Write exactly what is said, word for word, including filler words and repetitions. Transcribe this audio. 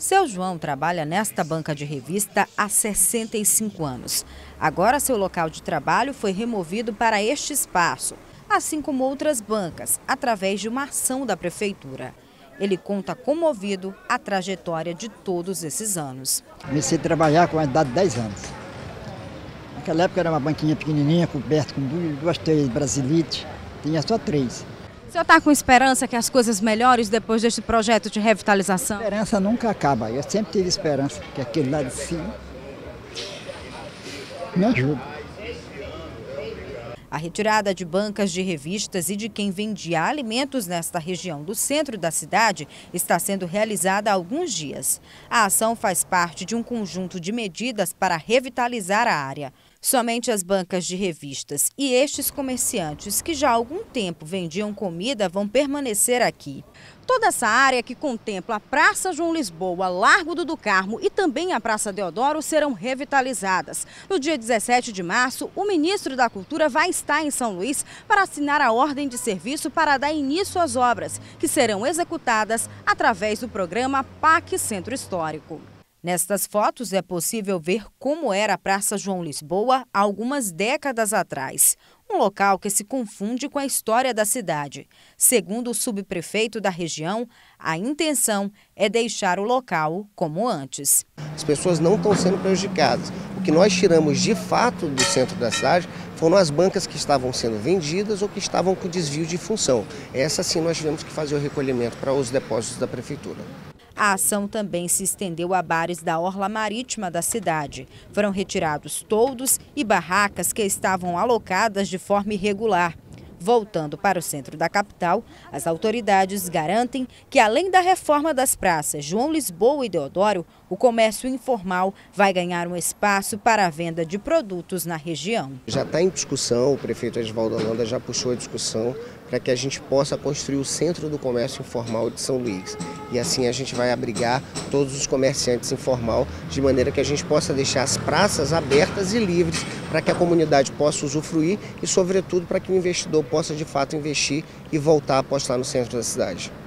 Seu João trabalha nesta banca de revista há sessenta e cinco anos. Agora seu local de trabalho foi removido para este espaço, assim como outras bancas, através de uma ação da prefeitura. Ele conta comovido a trajetória de todos esses anos. Comecei a trabalhar com a idade de dez anos. Naquela época era uma banquinha pequenininha, coberta com duas telhas brasilites, tinha só três. O senhor está com esperança que as coisas melhores depois deste projeto de revitalização? A esperança nunca acaba. Eu sempre tive esperança que aquele lá de cima me ajuda. A retirada de bancas de revistas e de quem vendia alimentos nesta região do centro da cidade está sendo realizada há alguns dias. A ação faz parte de um conjunto de medidas para revitalizar a área. Somente as bancas de revistas e estes comerciantes que já há algum tempo vendiam comida vão permanecer aqui. Toda essa área que contempla a Praça João Lisboa, Largo do Carmo e também a Praça Deodoro serão revitalizadas. No dia dezessete de março, o ministro da Cultura vai estar em São Luís para assinar a ordem de serviço para dar início às obras, que serão executadas através do programa P A C Centro Histórico. Nestas fotos é possível ver como era a Praça João Lisboa há algumas décadas atrás. Um local que se confunde com a história da cidade. Segundo o subprefeito da região, a intenção é deixar o local como antes. As pessoas não estão sendo prejudicadas. O que nós tiramos de fato do centro da cidade foram as bancas que estavam sendo vendidas ou que estavam com desvio de função. Essa sim nós tivemos que fazer o recolhimento para os depósitos da prefeitura. A ação também se estendeu a bares da orla marítima da cidade. Foram retirados toldos e barracas que estavam alocadas de forma irregular. Voltando para o centro da capital, as autoridades garantem que, além da reforma das praças João Lisboa e Deodoro, o comércio informal vai ganhar um espaço para a venda de produtos na região. Já está em discussão, o prefeito Edvaldo Holanda já puxou a discussão para que a gente possa construir o centro do comércio informal de São Luís. E assim a gente vai abrigar todos os comerciantes informal, de maneira que a gente possa deixar as praças abertas e livres para que a comunidade possa usufruir e, sobretudo, para que o investidor possa de fato investir e voltar a apostar no centro da cidade.